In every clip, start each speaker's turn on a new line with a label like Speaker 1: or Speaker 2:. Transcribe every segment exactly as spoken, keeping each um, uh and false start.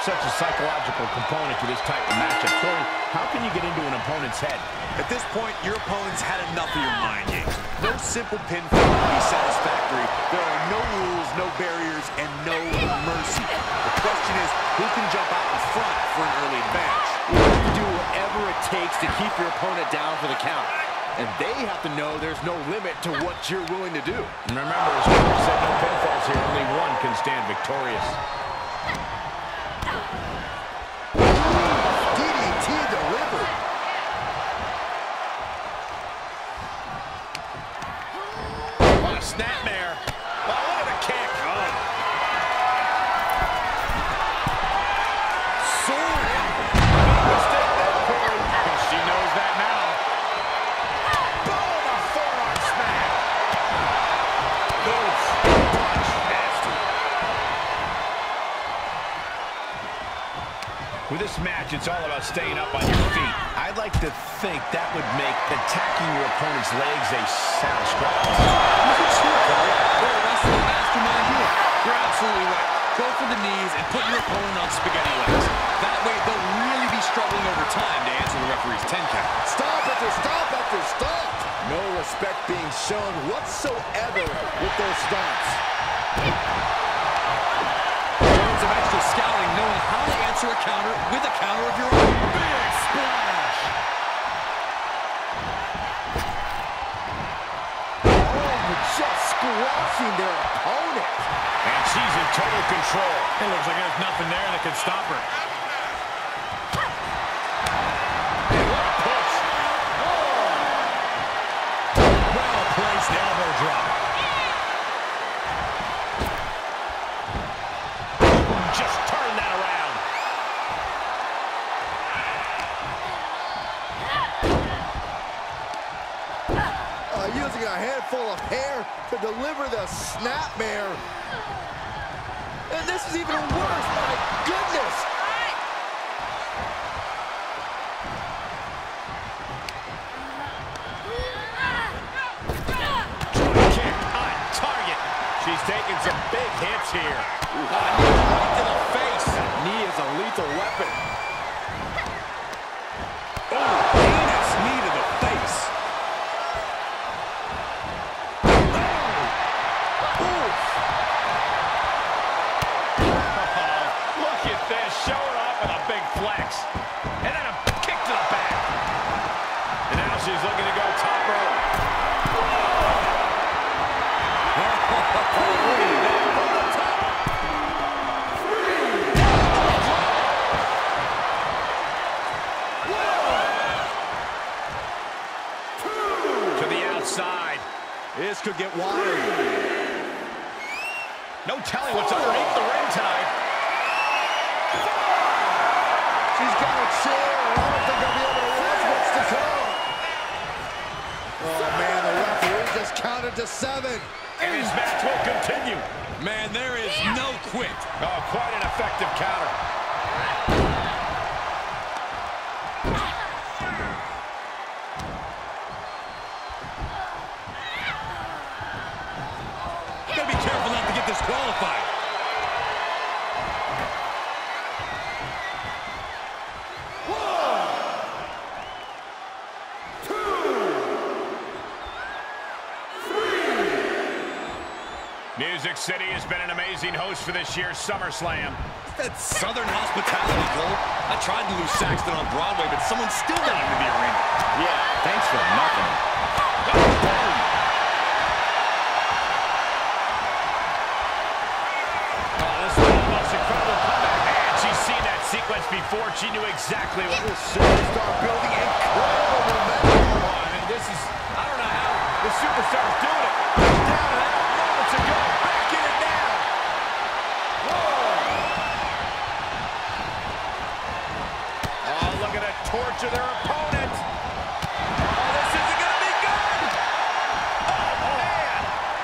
Speaker 1: such a psychological component to this type of matchup. Corey, how can you get into an opponent's head?
Speaker 2: At this point, your opponent's had enough of your mind games. No simple pinfall will be satisfactory. There are no rules, no barriers, and no mercy. The question is, who can jump out in front for an early advantage?
Speaker 3: You have to do whatever it takes to keep your opponent down for the count. And they have to know there's no limit to what you're willing to do.
Speaker 1: And remember, as Corey said, no pinfalls here. Only one can stand victorious.
Speaker 4: D D T delivered.
Speaker 1: What a snapmare. Oh, what a kick. Oh.
Speaker 2: Sword.
Speaker 1: Big mistake there, Corey. She knows that now. Boom, a forearm smack. Oof. Punch. Nasty. With this match, it's all about staying up on your feet. I'd like to think that would make attacking your opponent's legs a sound scratch.
Speaker 2: Look at you, Corey. You're a wrestling mastermind here. You're absolutely right. Go for the knees and put your opponent on spaghetti legs. That way, they'll really be struggling over time to answer the referee's ten count.
Speaker 4: Stop after stop after stop. No respect being shown whatsoever with those stomps.
Speaker 2: Jones eventually scouting, knowing how to answer a counter with a counter of your own. Big splash!
Speaker 4: Oh, just squashing their opponent.
Speaker 1: And she's in total control.
Speaker 2: It looks like there's nothing there that can stop her.
Speaker 1: Push.
Speaker 2: Well-placed elbow drop.
Speaker 1: Just turn that around.
Speaker 4: Uh, using a handful of hair to deliver the snapmare. And this is even worse, my goodness.
Speaker 1: Kick on target. She's taking some big hits here.
Speaker 3: Ooh, right to the face. That knee is a lethal weapon.
Speaker 2: Oh, heinous knee to the face.
Speaker 1: Look at this, showing off with a big flex. And then a kick to the back. And now she's looking to go top rope. To the outside.
Speaker 4: This could get wild.
Speaker 1: No telling what's underneath the ring tonight.
Speaker 4: She's got a chair. I don't think I'll be able to watch what's to come. Oh, man, the referee just counted to seven.
Speaker 1: And this match will continue.
Speaker 2: Man, there is no quit.
Speaker 1: Oh, quite an effective counter.
Speaker 2: Gotta be careful not to get disqualified.
Speaker 1: Music City has been an amazing host for this year's SummerSlam.
Speaker 2: That Southern hospitality, Cole. I tried to lose Saxton on Broadway, but someone still got into the arena.
Speaker 1: Yeah, thanks for nothing. Oh, this is the most incredible comeback. And she's seen that sequence before. She knew exactly what
Speaker 4: This superstar building incredible momentum.
Speaker 1: Oh, I mean, this is, I don't know how the superstar's doing it. Down and out moments ago. Back in it now. Whoa. Oh, look at it torture their opponent. Oh, this isn't going to be good. Oh, man.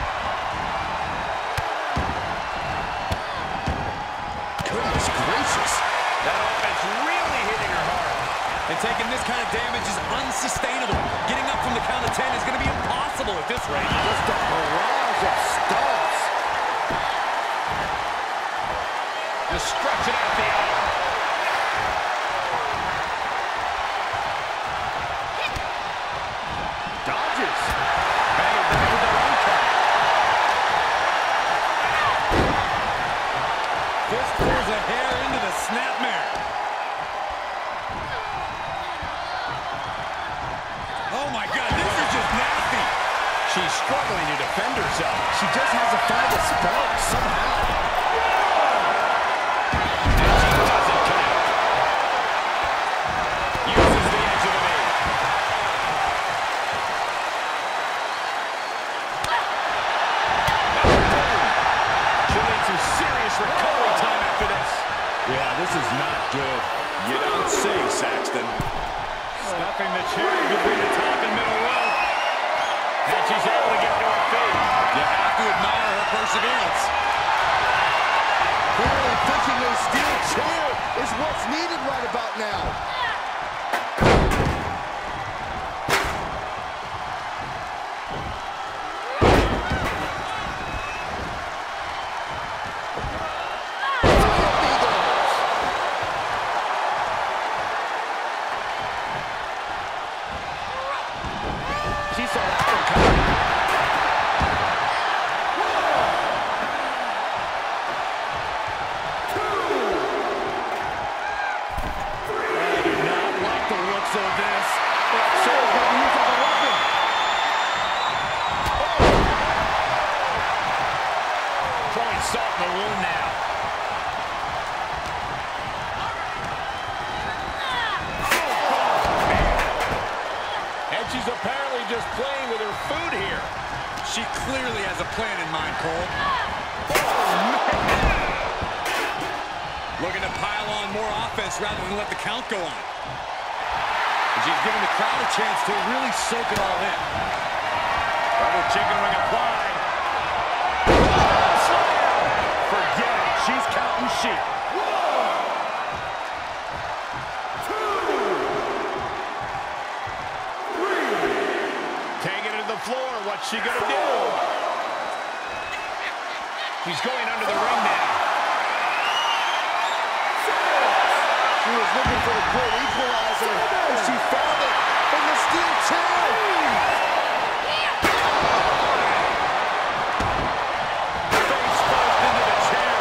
Speaker 4: Goodness gracious.
Speaker 1: That offense really hitting her hard.
Speaker 2: And taking this kind of damage is unsustainable. Getting up from the count of ten is going to be impossible at this rate.
Speaker 4: Just a barrage of stomps.
Speaker 1: Just stretching out the arm. Edges. Bang it back with the one count. This pulls a hair into the snapmare. Oh my God, this is just nasty. She's struggling to defend herself. She just has to find a spark somehow. And she doesn't connect. Uses the edge of the knee. She'll need some serious recovery time after this. Yeah, this is not good.
Speaker 2: You don't say, Saxton.
Speaker 1: Stuffing the cherry between the top and middle rope. And she's able to get to her feet. You have to admire her perseverance.
Speaker 4: Clearly thinking a steel chair is what's needed right about now.
Speaker 1: She saw that one coming. I do not like the looks of this. But Sarah's got to use up a weapon. Throwing salt in the wound now. And she's apparently just playing with her food here. She clearly has a plan in mind, Cole. Looking to pile on more offense rather than let the count go on. And she's giving the crowd a chance to really soak it all in. Double chicken wing applied. Slam! Forget it. She's counting sheep. Taking it to the floor. What's she gonna do? She's going under the ring now.
Speaker 4: She was looking for a great equalizer, and she found it in the steel chair.
Speaker 1: Face first into the chair.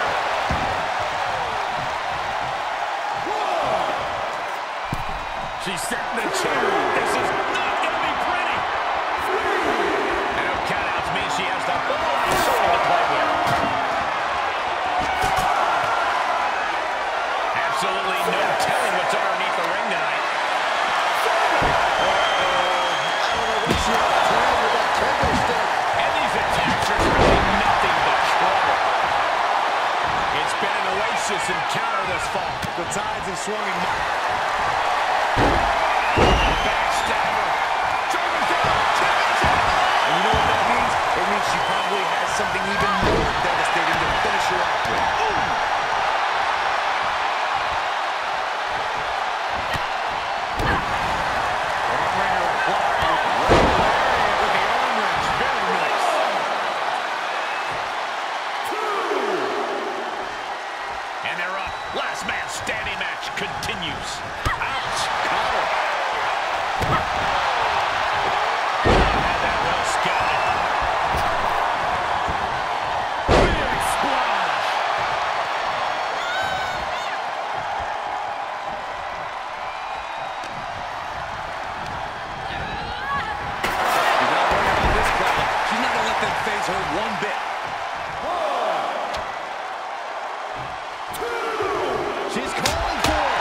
Speaker 1: She's setting the chair. This is not gonna be pretty. And no countouts means she has the whole lot of soul to play with. Absolutely no telling what's underneath the ring tonight. And these attacks are really nothing but trouble. It's been an oasis encounter this fall. The tides have swung in my... Backstabber. Driving down. And you know what that means? It means she probably has something even more devastating to finish her off with. Ooh. Last man standing match continues. Ouch! Cover. And that well scouted. Big splash. She's not worried about this crowd. She's not gonna let them phase her one bit. She's calling for it.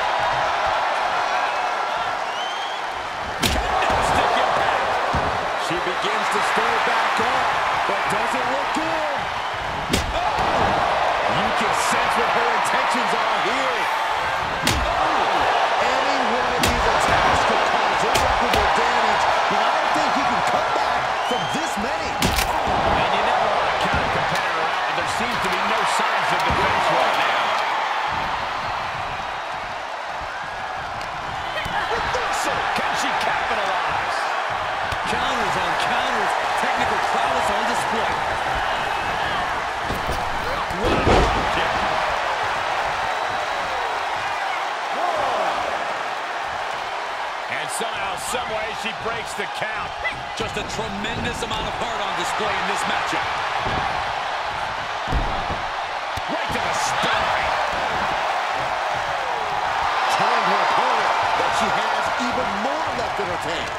Speaker 1: Candlestick impact. She begins to stir back up, but doesn't look good. Oh! You can sense what her intentions are here.
Speaker 4: Oh! Any one of these attacks could cause irreparable damage, but I don't think he can come back from this many.
Speaker 1: And you never want to count a competitor out, but there seems to be no signs of defense right now. Can she capitalize? Counters on counters. Technical prowess on display. What a drop kick. And somehow, some way, she breaks the count.
Speaker 2: Just a tremendous amount of heart on display in this matchup.
Speaker 3: Right to the spine.
Speaker 4: Telling her opponent that she has even more left in her tank.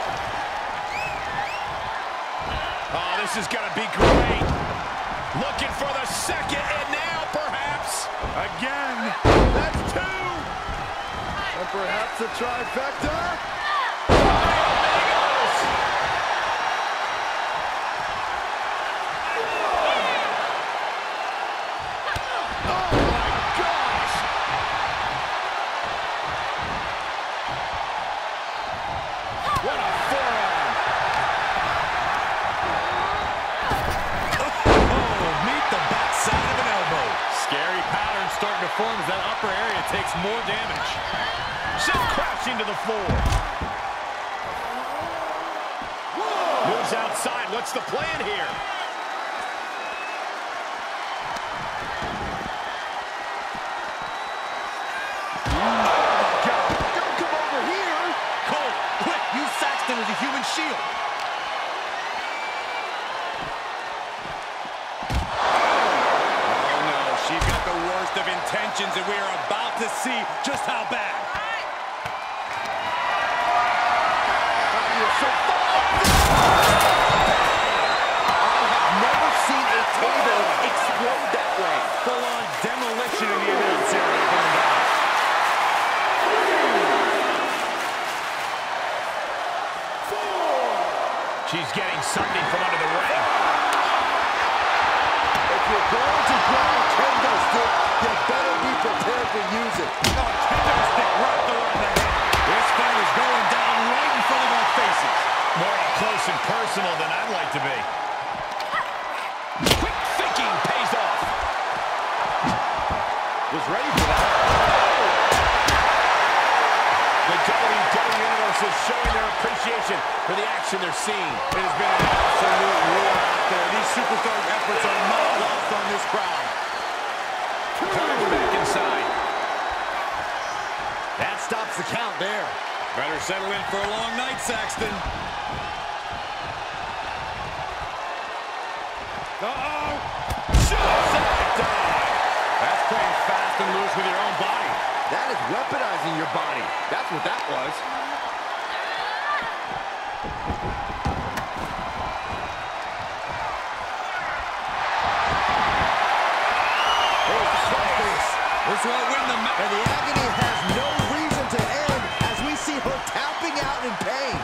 Speaker 3: Oh, this is going to be great. Looking for the second, and now perhaps. Again. That's two.
Speaker 4: And perhaps a trifecta.
Speaker 3: As that upper area takes more damage. Sent crashing to the floor. Whoa. Moves outside. What's the plan here? Oh, my God.
Speaker 4: Don't come over here.
Speaker 3: Cole, quick, use Saxton as a human shield.
Speaker 2: Of intentions, and we are about to see just how bad.
Speaker 4: I have never seen a table explode that way.
Speaker 2: Full-on demolition in the announce area going down.
Speaker 3: She's getting something from under the ring.
Speaker 4: If you're going to grab a kendo stick, you better be prepared to use it.
Speaker 2: Oh, kendo stick wrapped around the head. This fight is going down right in front of our faces.
Speaker 3: More up close and personal than I'd like to be. Quick thinking pays off. Was ready for that. The W W E Universe is showing their appreciation for the action they're seeing.
Speaker 2: It has been an absolute war out there. These superstars' efforts are not lost on this crowd.
Speaker 3: Comes back inside.
Speaker 4: That stops the count there.
Speaker 2: Better settle in for a long night, Saxton. Uh-oh.
Speaker 3: Suicide dive. That's playing fast and loose with your own body.
Speaker 4: That is weaponizing your body. That's what that was.
Speaker 2: This won't win the match.
Speaker 4: And the agony has no reason to end as we see her tapping out in pain.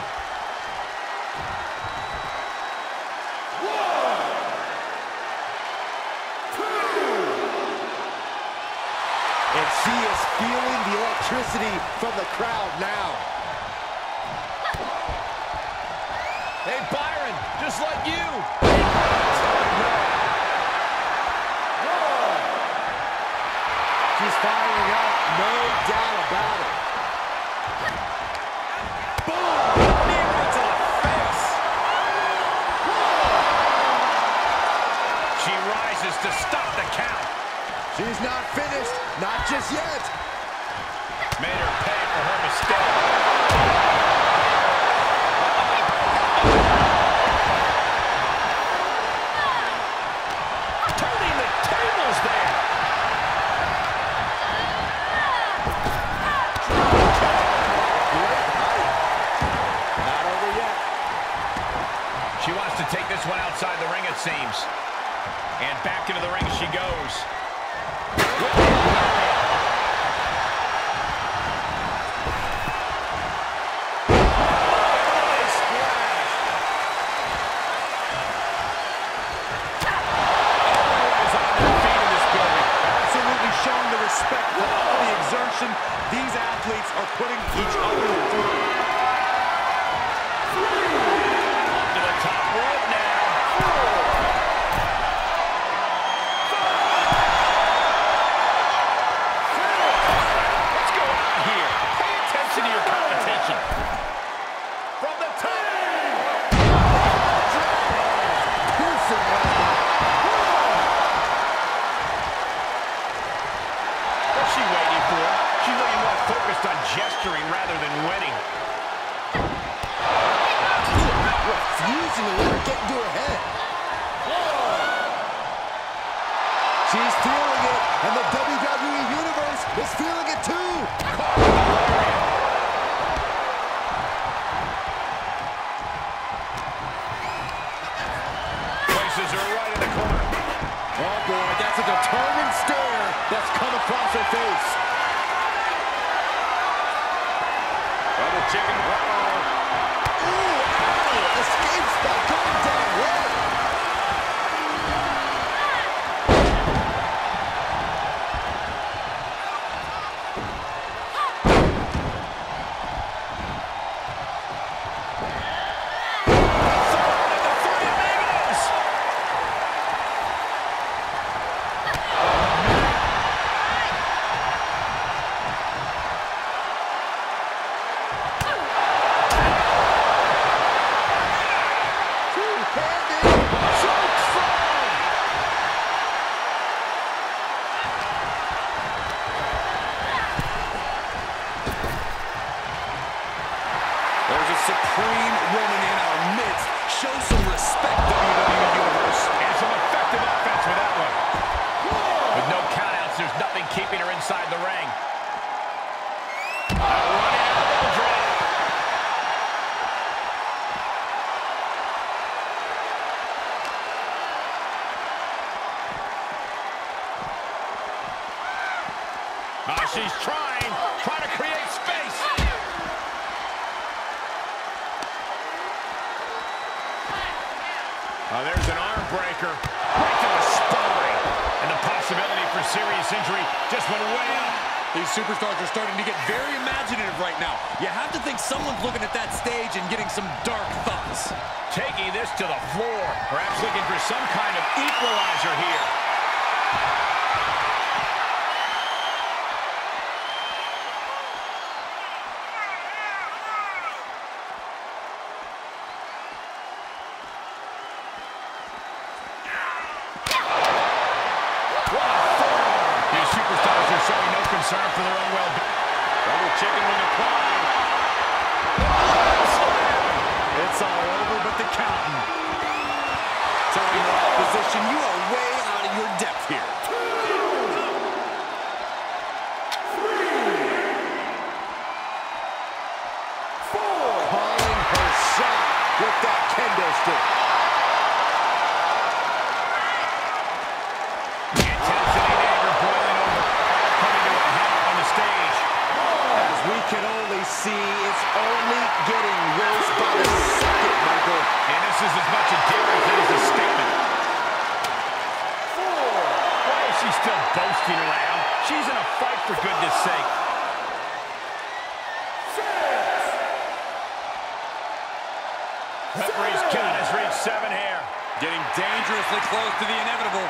Speaker 4: One, two. And she is feeling the electricity from the crowd now.
Speaker 3: Hey, Byron, just like you.
Speaker 4: She's firing up, no doubt about it.
Speaker 3: Boom! Knee right to the face. She rises to stop the count.
Speaker 4: She's not finished, not just yet.
Speaker 3: Made her pay for her mistake. Turning the tables there. She wants to take this one outside the ring, it seems. And back into the ring she goes.
Speaker 2: Absolutely showing the respect for all the exertion these athletes are putting each other through.
Speaker 3: Gesturing rather than winning.
Speaker 4: refusing to let her get into her head. She's feeling it, and the W W E Universe is feeling it too.
Speaker 3: Places her right in the corner.
Speaker 1: Oh boy, that's a determined stare that's come across her face.
Speaker 3: Double chicken. Uh-oh.
Speaker 4: Ooh, escapes by going down low.
Speaker 2: There's a supreme woman in our midst. Show some respect, W W E Universe.
Speaker 3: And some effective offense with that one. With no countouts, there's nothing keeping her inside the ring. A running elbow drop. Ah, she's trying, trying to create space. Oh, there's an arm breaker. Right to the spine. And the possibility for serious injury just went way up.
Speaker 2: These superstars are starting to get very imaginative right now. You have to think someone's looking at that stage and getting some dark thoughts.
Speaker 3: Taking this to the floor. Perhaps looking for some kind of equalizer here. Concern for their own well-being. Double chicken when applied.
Speaker 2: It's all over but the counting. Telling your opposition you are way out of your depth here.
Speaker 4: Four. Calling her shot with that kendo stick.
Speaker 2: Can only see it's only getting worse by the second, Michael.
Speaker 3: And this is as much a dare as it is a statement.
Speaker 4: Four.
Speaker 3: Why is she still boasting around? She's in a fight, for goodness sake.
Speaker 4: Six.
Speaker 3: Referee's count has reached seven here.
Speaker 2: Getting dangerously close to the inevitable.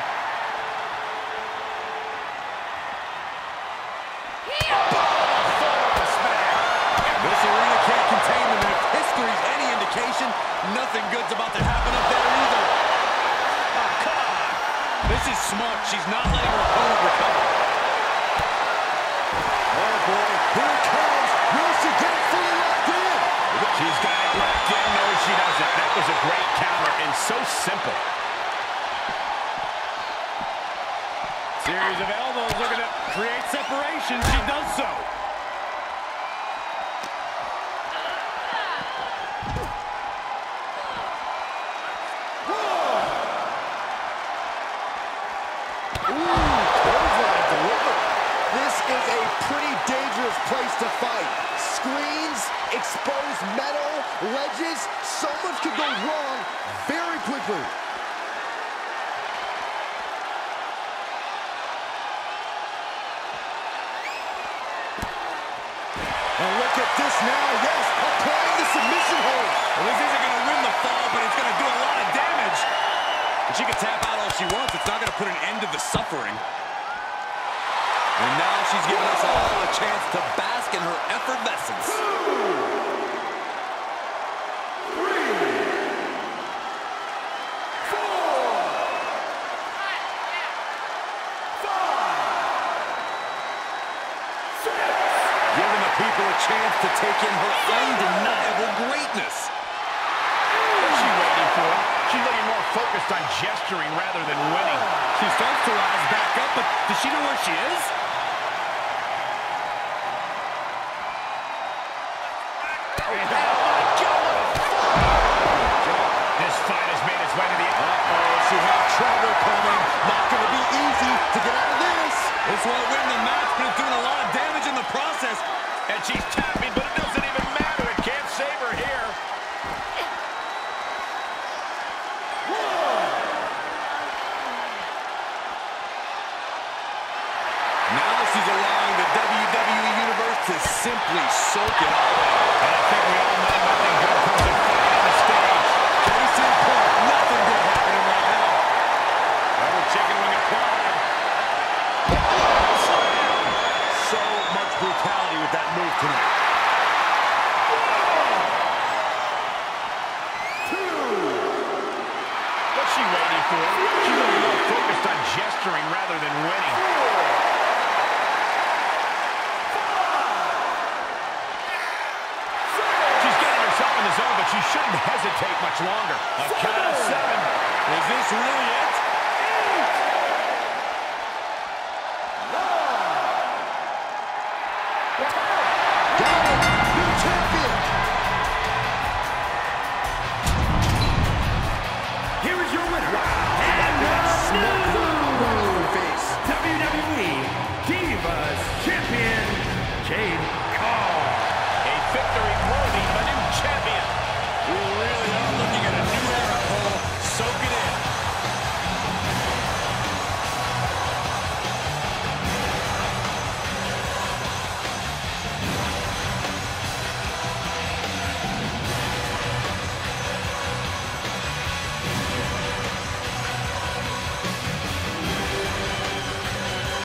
Speaker 2: This arena can't contain them, and if history's any indication, nothing good's about to happen up there either. Oh, come on. This is smart. She's not letting her opponent recover.
Speaker 4: Oh, boy. Here it comes. Will she get it fully locked in?
Speaker 3: She's got it locked in. No, she doesn't. That was a great counter and so simple.
Speaker 1: Series of elbows looking to create separation. She does so.
Speaker 4: Place to fight. Screens, exposed metal, ledges, so much could go wrong very quickly. And look at this now, yes, applying the submission hold.
Speaker 2: Well, this isn't going to win the fall, but it's going to do a lot of damage. And she can tap out all she wants. It's not going to put an end to the suffering. And now she's giving us all a chance to bask in her effervescence.
Speaker 4: Two, three, four, five, six.
Speaker 2: Giving the people a chance to take in her undeniable greatness.
Speaker 3: She focused on gesturing rather than winning.
Speaker 1: She starts to rise back up, but does she know where she is?
Speaker 3: Oh, my God! This fight has made its way to the end.
Speaker 4: Uh-oh, she had Trevor coming. Not going to be easy to get out of this.
Speaker 1: This won't win the match, but it's doing a lot of damage in the process.
Speaker 3: And she's tapping, but it doesn't even matter. It can't save her here.
Speaker 1: Now she's allowing the W W E Universe to simply soak it all in.
Speaker 3: And I think we all know nothing good comes of fighting on the stage.
Speaker 1: Case in point, nothing good happening right now.
Speaker 3: Double chicken wing applied.
Speaker 2: So much brutality with that move tonight.
Speaker 3: What's she waiting for? She's really more focused on gesturing rather than winning. She's getting herself in the zone, but she shouldn't hesitate much longer. A count of seven.
Speaker 1: Is this really it?
Speaker 4: Eight. Nine.